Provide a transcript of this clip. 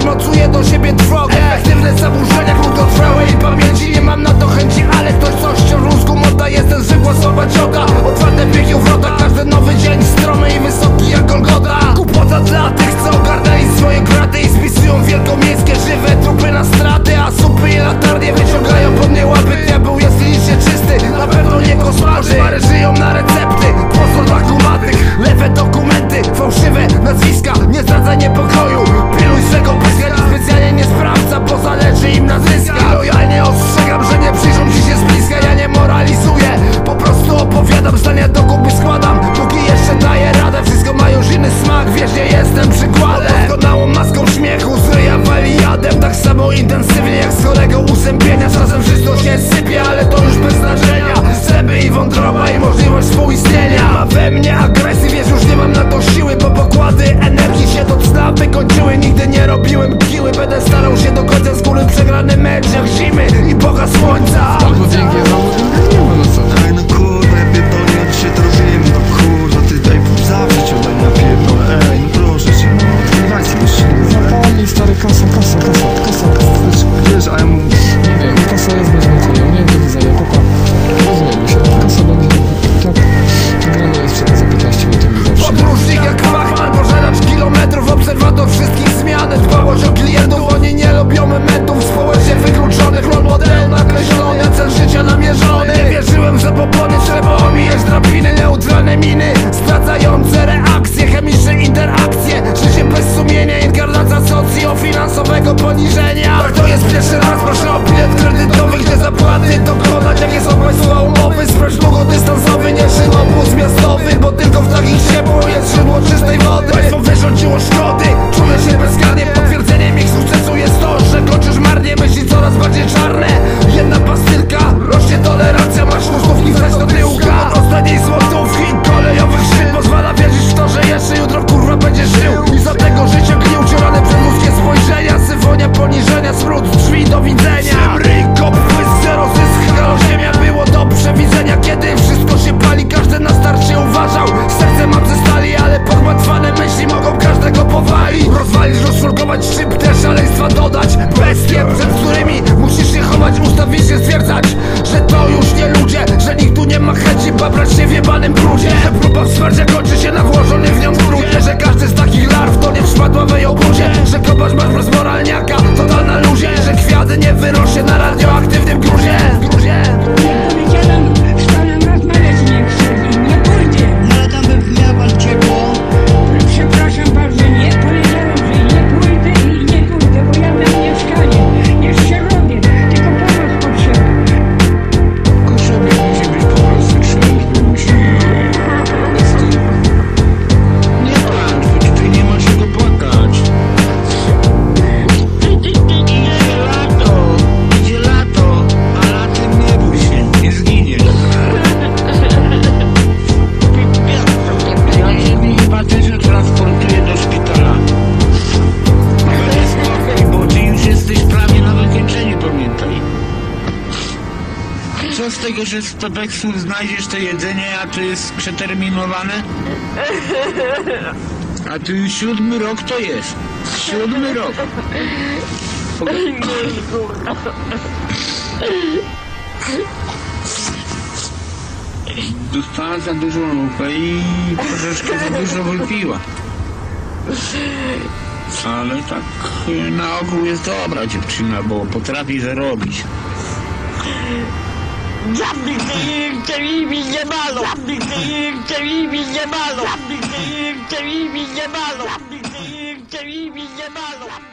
przymocuje do siebie trwogę. Efektywne zaburzenia krótkotrwałej pamięci. Nie mam na to chęci, ale ktoś coś wciąż rózgum odda. Jestem zwykła słaba cioga. Otwarte pieki wrota, każdy nowy dzień stromy i wysoki jak Golgota. Głupota dla tych, co ogarnęli swoje kraty i spisują wielkomiejskie żywe trupy na straty. A supy i latarnie wyciągają po mnie łapy. Diabeł jest licznie czysty, na pewno nie kosmarzy. Pary żyją na recepty, po dla kumatych. Lewe dokumenty, fałszywe nazwiska. Nie zdradzaj niepokoju, piluj swego pyska. Specjalnie nie sprawdza, bo zależy im na zyskach. Lojalnie ostrzegam, że nie przyjrzą ci się z bliska. Ja nie moralizuję, po prostu opowiadam. Zdania do kupy składam, póki jeszcze daję radę. Wszystko ma już inny smak, wiesz, nie jestem przykładem. Doskonałą maską śmiechu, z ryja wali jadem. Tak samo intensywnie jak z chorego uzębienia. Czasem wszystko się sypie, ale to już bez znaczenia. Zęby i wątroba i możliwość współistnienia. Ma we mnie agresji, wiesz, już nie mam na to siły. Bo pokłady energii się do cna wykończyły. Nigdy nie robiłem kiły, będę starał się do końca. Z góry przegrany mecz jak zimy i Boga Słońca. Albo dzięki, nie ma no co. Ej no kurwa, ja pierdolę, ja dzisiaj to robimy. No kurwa, ty daj zawsze cię daj na pierdolę. Ej, no proszę cię, no dajcie mi się. Zapomnij stary, kasa. Wiesz, a ja mu... Nie wiem, kasa jest bez znaczenia, nie do widzenia, papa. Rozumiemy się, kasa będzie tak. Grana jest przed za 15 minut i zawsze. Podróżnik jak Fachman, pożeracz kilometrów. Obserwator wszystkich zmian, dbałość o klientów. Oni nie lubią mementów społecznie wykluczonych. Rol model nakreślony, cel życia namierzony. Nie wierzyłem, że po płonie trzeba omijać drabiny. Neutralne miny, zdradzające reakcje. Chemiczne interakcje, życie bez sumienia. Inkarnacja socjo-finansowego poniżenia. Tak to jest pierwszy raz, proszę o bilet kredytowy. Gdzie zapłaty dokonać, jakie są państwa umowy. Sprawdź długodystansowy, nie szynobóz miastowy. Bo tylko w takich ciepło jest źródło czystej wody. Państwo wyrządziło szkody, czuję się bezkarnie. Potwierdzeniem ich sukcesu jest to, że kończysz marnie. Myśli coraz bardziej czarne. Jedna pastylka, rośnie tolerancja. Masz łóżkówki wstać do tyłka. Od ostatniej złotówki kolejowych szyn pozwala wierzyć w to, że jeszcze jutro kurwa będzie żył. I za tego życia gnił ciorane przez ludzkie spojrzenia. Syfonia poniżenia, smród drzwi do widzenia. Ryj, kop, pysk, zero zysk. Halo ziemia, było do przewidzenia. Kiedy wszystko się pali, każdy na starcie uważał. Serce mam ze stali, ale pogmatwane myśli mogą każdego powalić. Rozwalić, rozszurkować, szyb też szaleństwa dodać. Bestie, przed którymi musisz się chować. Ustawicznie stwierdzać, że to już nie ludzie. Że nikt tu nie ma chęci babrać się w jebanym brudzie. Próba wsparcia kończy się na włożonym w nią brudzie. Że każdy z takich larw to nie w szpadłowej obrudzie. Że kopać masz bez moralniaka, totalna luzie. Że kwiaty nie wyrośnie na radioaktywnym gruzie. Powiedziałem, z panem rozmawiać nie chcę i nie pójdę. No ale tam by miał pan ciepło. Przepraszam bardzo, nie powiedziałem, że nie pójdę i nie pójdę, bo ja mam mieszkanie. Jeszcze robię, tylko pomoc potrzebuję. Sobie musi być po prostu trzeźwy, musi... Nie płacz, tutaj nie ma czego płakać. Idzie lato, a latem nie bój się, nie zginiesz. Ja się mi chyba też transportuję do szpitala. Ale spokój, bo ty już jesteś prawie na wykończeniu, pamiętaj. Co z tego, że z Pepeksu znajdziesz to jedzenie, a to jest przeterminowane? A tu już 7. rok to jest. 7. rok. Dostała za dużą lupę i troszeczkę za dużo wypiła. Ale tak na ogół jest dobra dziewczyna, bo potrafi zarobić. Żadnych mi nie malo! Żadnych mi nie malo! Żadnych mi nie malo! Żadnych mi nie malo!